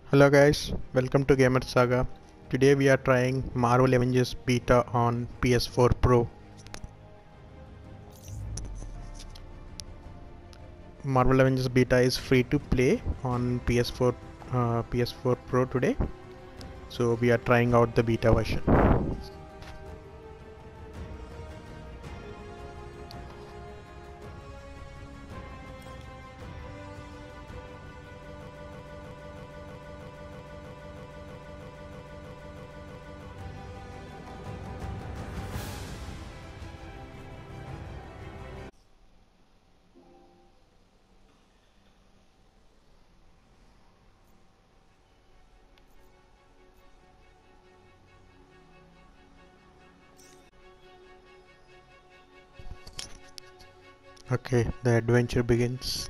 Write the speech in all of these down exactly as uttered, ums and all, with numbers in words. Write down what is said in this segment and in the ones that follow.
Hello guys, welcome to Gamer Saga. Today we are trying Marvel Avengers beta on P S four Pro. Marvel Avengers beta is free to play on P S four uh, P S four Pro today. So we are trying out the beta version. Okay, the adventure begins.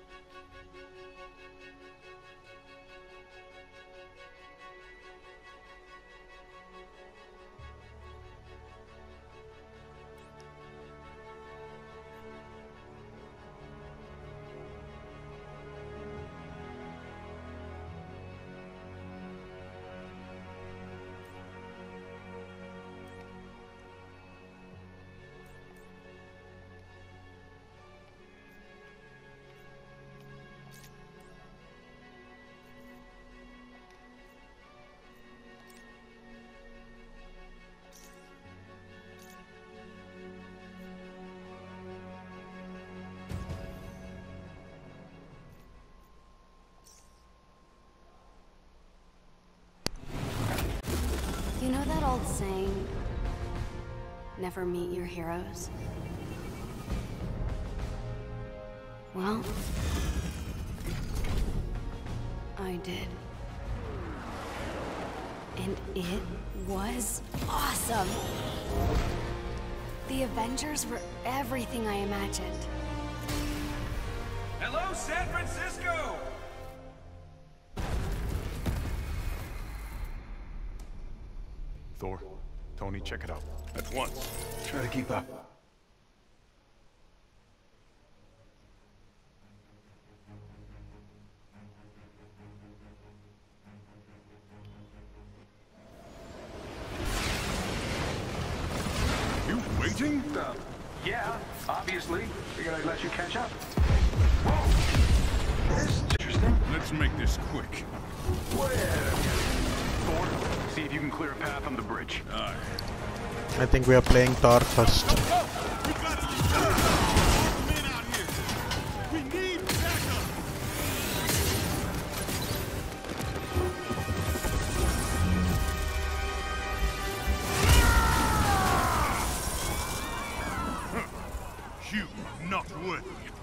You know that old saying, never meet your heroes? Well, I did. And it was awesome! The Avengers were everything I imagined. Hello, San Francisco! Thor, Tony, check it out. At once. Try to keep up. You waiting? Uh, yeah, obviously. Figured I'd let you catch up. Whoa! This is interesting. Let's make this quick. Where? Thor, see if you can clear a path on the bridge. Aye. I think we are playing Thor first. We got men out here. We need backup. You are not worthy.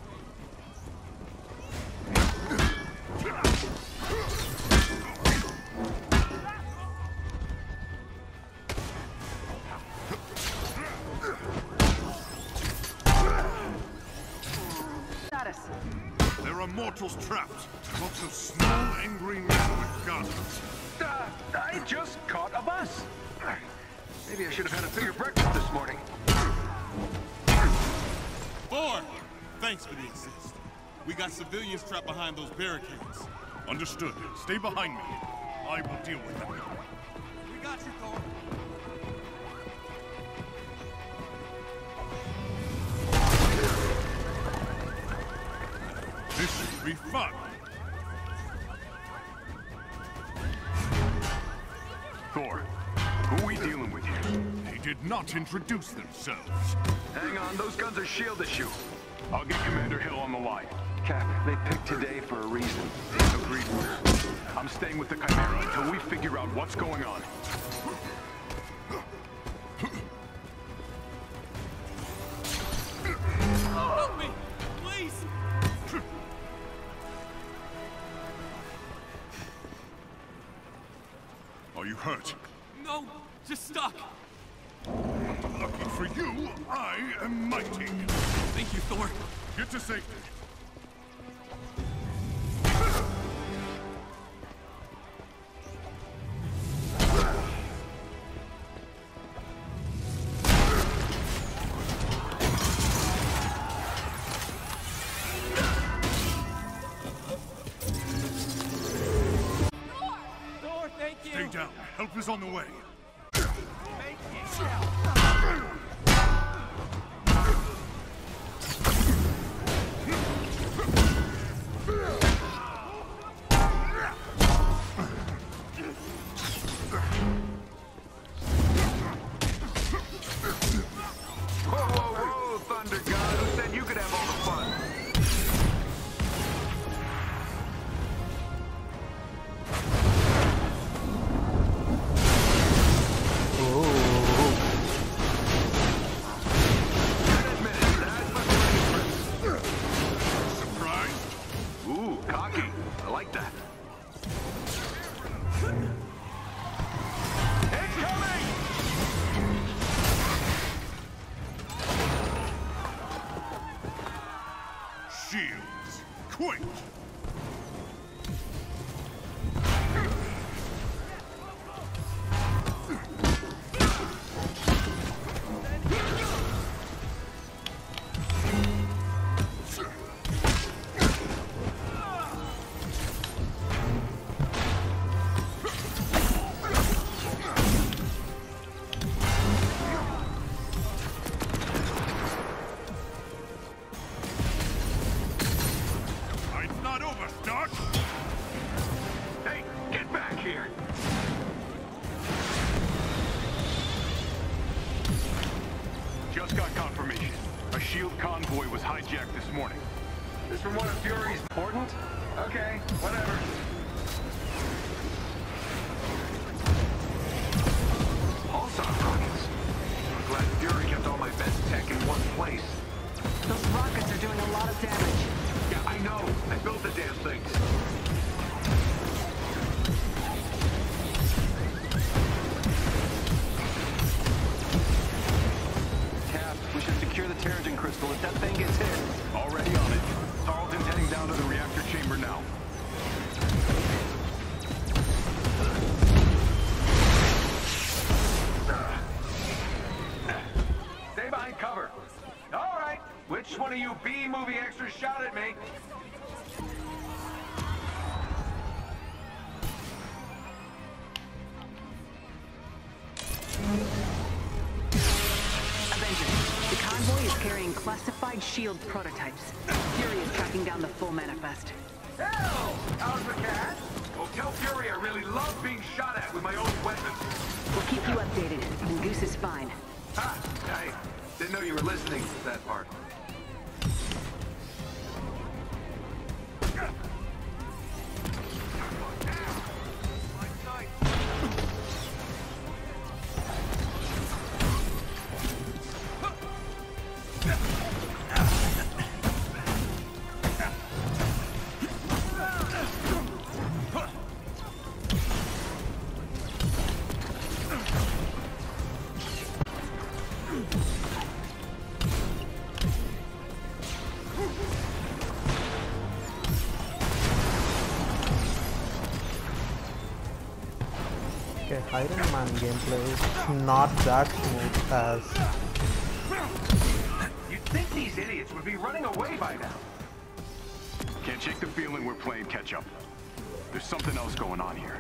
There are mortals trapped. Lots of small, angry men with guns. Uh, I just caught a bus. Maybe I should have had a bigger breakfast this morning. Thor! Thanks for the assist. We got civilians trapped behind those barricades. Understood. Stay behind me. I will deal with them. We got you, Thor. This should be fun. Thor, who are we dealing with here? They did not introduce themselves. Hang on, those guns are shield issue. I'll get Commander Hill on the line. Cap, they picked today for a reason. Agreed. I'm staying with the Chimera until we figure out what's going on. Help me! Please! Are you hurt? No! Just stuck! Lucky for you, I am mighty. Thank you, Thor. Get to safety. down. Help is on the way. Whoa, whoa, whoa, Thunder God. Who said you could have all the fun? Shields, quick! Hey, get back here! Just got confirmation. A shield convoy was hijacked this morning. This from one of Fury's important? Okay, whatever. Pulsar rockets. I'm glad Fury kept all my best tech in one place. Those rockets are doing a lot of damage. Yeah, I know. I built the damn things. Cap, we should secure the Terrigen crystal if that thing gets hit. Already on it. Tarleton's heading down to the reactor chamber now. Stay behind cover. All right. Which one of you B-movie extras shot at me? Avengers, the convoy is carrying classified shield prototypes. Fury is tracking down the full manifest. Hell! How's the cat? Well, tell Fury I really love being shot at with my own weapons. We'll keep you updated, and Goose is fine. Ah, I didn't know you were listening to that part. Okay, Iron Man gameplay is not that smooth as... You'd think these idiots would be running away by now. Can't shake the feeling we're playing catch-up. There's something else going on here.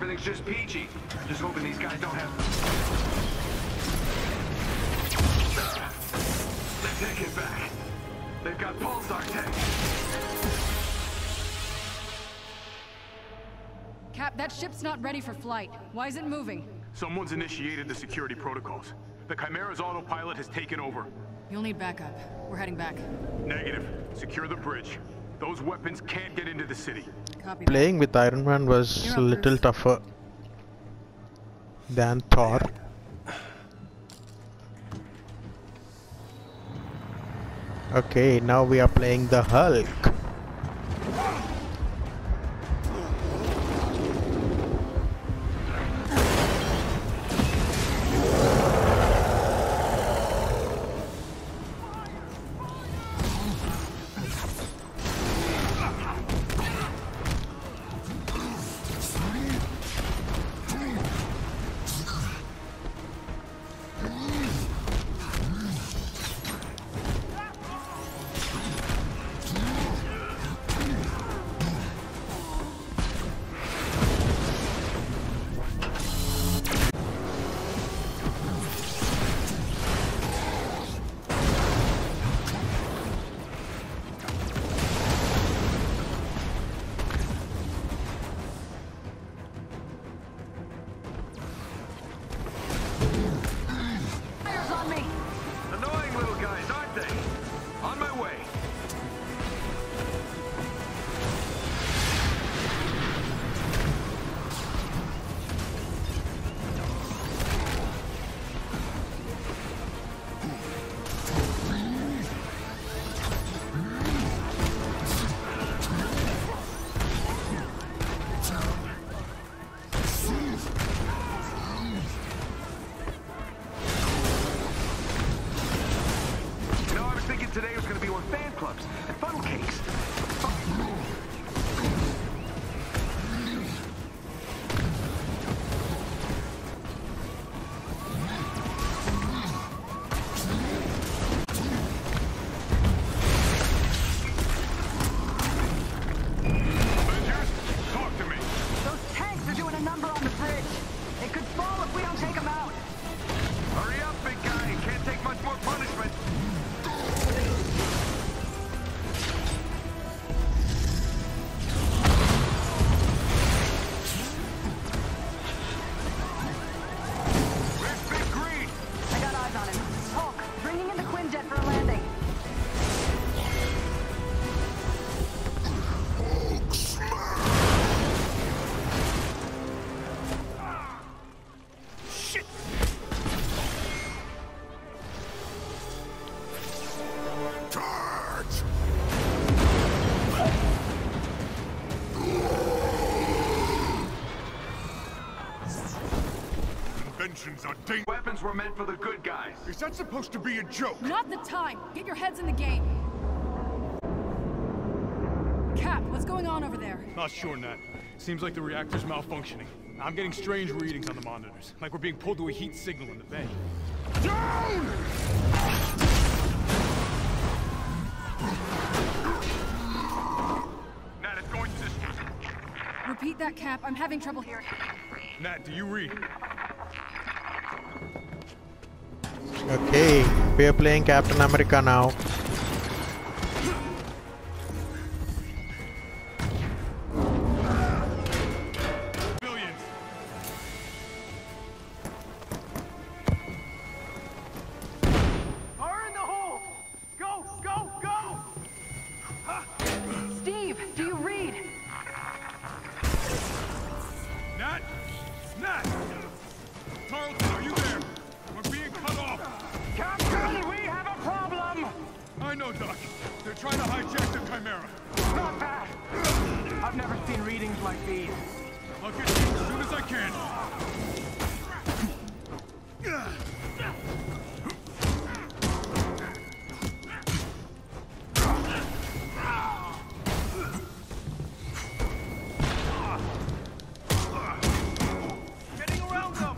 everything's just peachy. Just hoping these guys don't have... They take it back. They've got pulsar tech. Cap, that ship's not ready for flight. Why is it moving? Someone's initiated the security protocols. The Chimera's autopilot has taken over. You'll need backup. We're heading back. Negative. Secure the bridge. Those weapons can't get into the city. Copy. Playing with Iron Man was You're a up little first. tougher than Thor. Okay, now we are playing the Hulk. Annoying little guys, aren't they? On my way. Today was going to be one fan clubs and funnel cakes. Avengers, talk to me. Those tanks are doing a number on the bridge. It could fall if we don't take them out. Hurry up, big guy. Can't take much more punishment. Where's Big Green? I got eyes on him. Hulk, bringing in the Quinjet for a landing. Inventions are dangerous. Weapons were meant for the good guys. Is that supposed to be a joke? Not the time. Get your heads in the game. Cap, what's going on over there? Not sure, Nat. Seems like the reactor's malfunctioning. I'm getting strange readings on the monitors, like we're being pulled to a heat signal in the bay. Down! Nat, it's going to this... Repeat that, Cap. I'm having trouble hearing. Nat, do you read? Okay, we are playing Captain America now. Billions! Fire in the hole! Go, go, go! Steve, do you read? Nat? Nat! Tarleton, are you there? We're being cut off! Captain, we have a problem! I know, Doc. They're trying to hijack the Chimera. Not bad. I've never seen readings like these. I'll get you as soon as I can. Getting around them!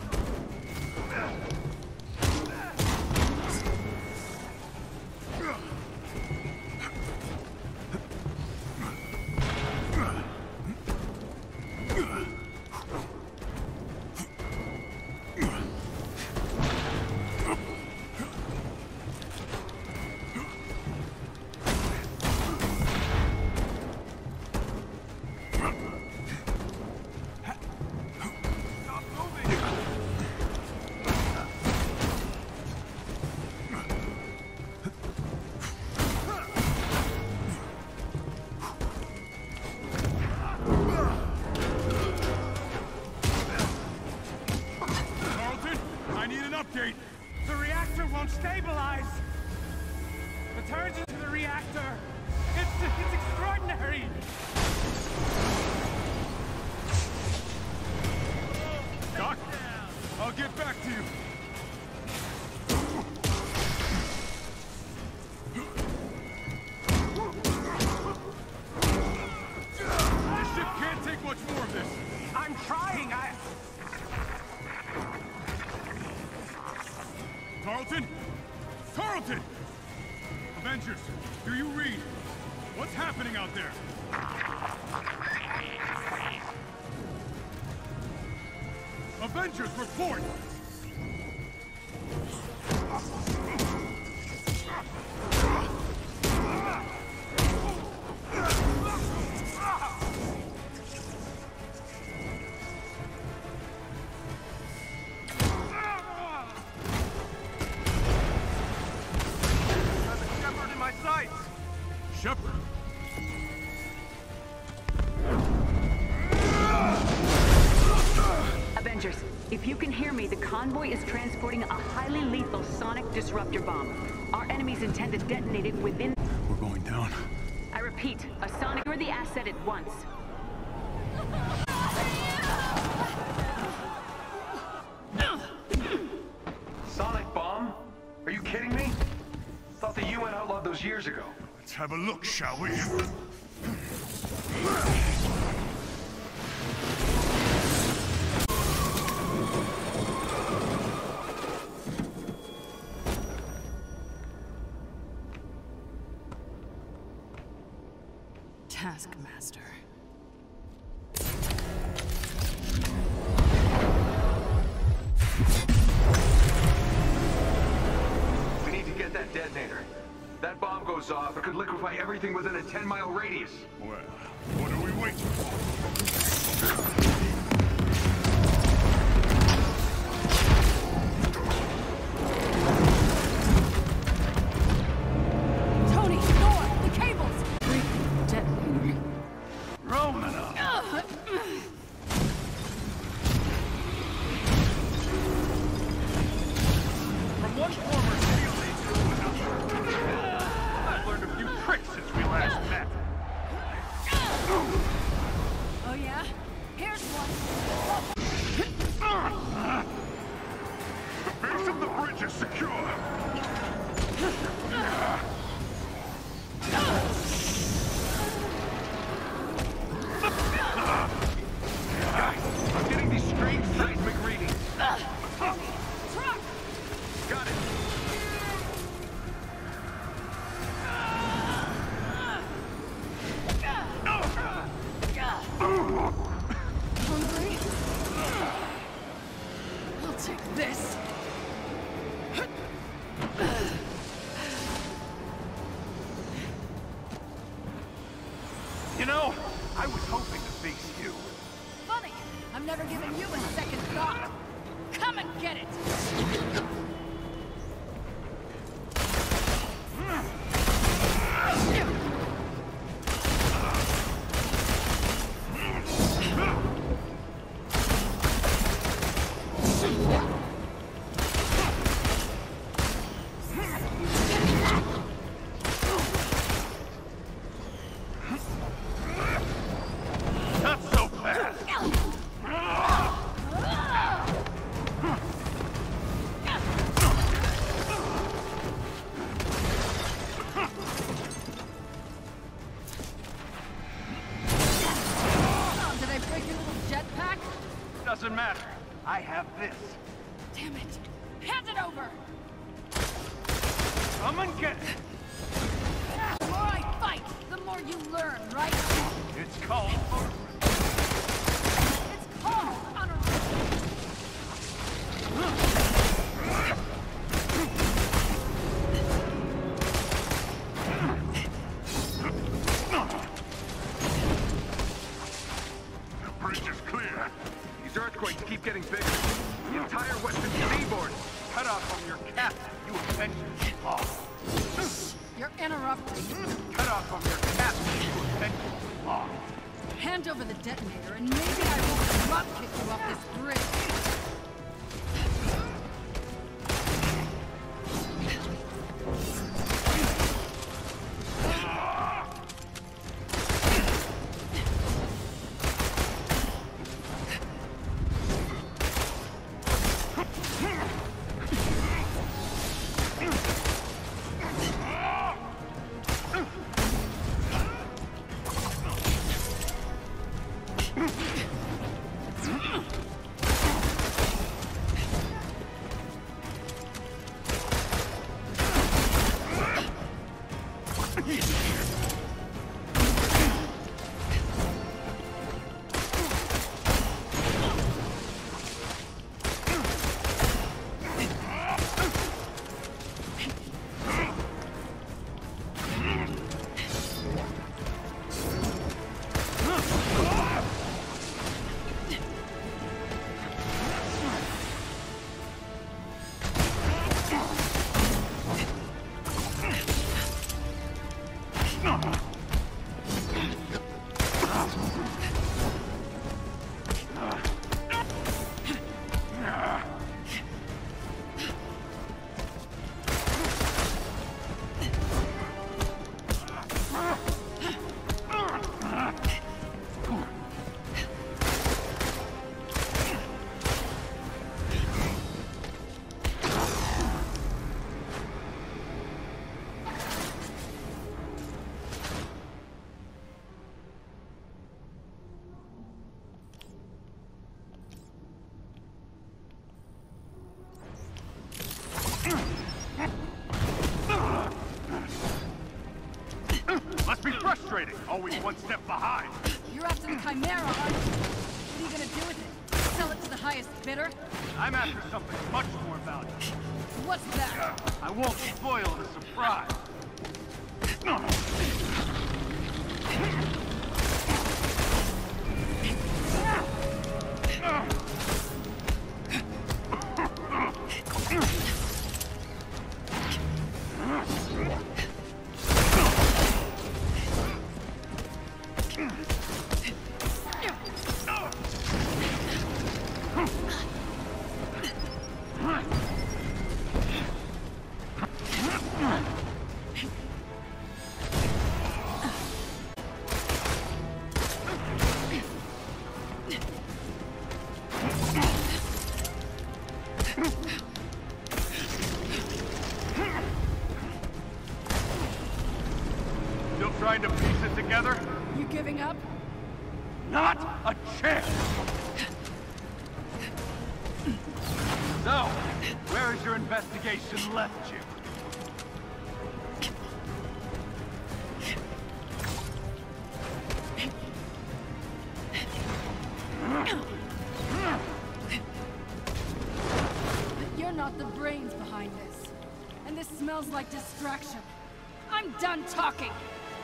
happening out there? Avengers, report! Shepard! Avengers, if you can hear me, the convoy is transporting a highly lethal sonic disruptor bomb. Our enemies intend to detonate it within... We're going down. I repeat, a sonic... Secure the asset at once. Sonic bomb? Are you kidding me? Thought the U N outlawed those years ago. Let's have a look, shall we? Taskmaster. We need to get that detonator. That bomb goes off, it could liquefy everything within a ten mile radius. Well, what are we waiting for? Tony, Thor, the cables! Breaking detonator. Romana! From one former SEAL leader to another. I've learned a few tricks since we last met. Oh yeah? Here's one. The base of the bridge is secure. I'm getting these strange seismic readings. Truck! Got it. Hungry? I'll take this. You know, I was hoping to face you. Funny, I'm never giving you a second thought. Come and get it! Not so fast. Oh, did I break your little jetpack? Doesn't matter. I have this. Damn it! Hand it over! Come and get it. The more I fight, the more you learn, right? It's called motor. It's called honor. The bridge is clear. These earthquakes keep getting bigger. The entire western seaboard is cut off from your captain. You Avengers. Oh. You're interrupting. Cut off from your captain. You Avengers. Oh. Hand over the detonator, and maybe I won't drop kick you off this bridge. everything, always one step behind. You're after the Chimera, aren't you? What are you gonna do with it? Sell it to the highest bidder? I'm after something much more valuable. What's that? I won't spoil the surprise. Still trying to piece it together? You giving up? Not a chance! So, where has your investigation left you? You're not the brains behind this. And this smells like distraction. I'm done talking!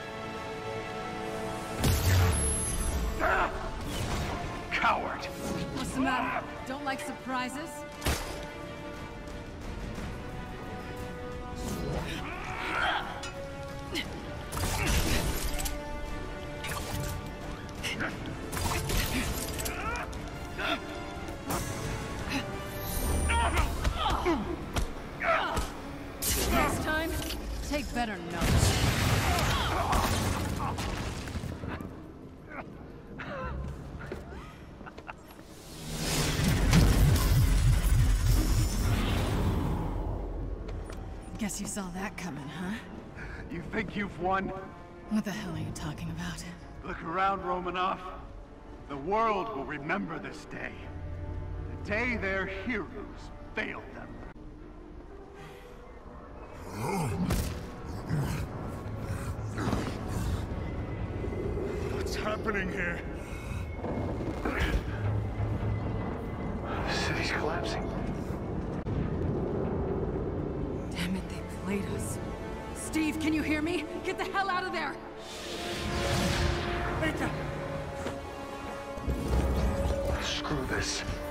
Coward! What's the matter? Don't like surprises? Next time, take better notes. Guess you saw that coming, huh? You think you've won? What the hell are you talking about? Look around, Romanoff. The world will remember this day. The day their heroes failed them. What's happening here? The city's collapsing. Damn it, they played us. Steve, can you hear me? Get the hell out of there! Screw this.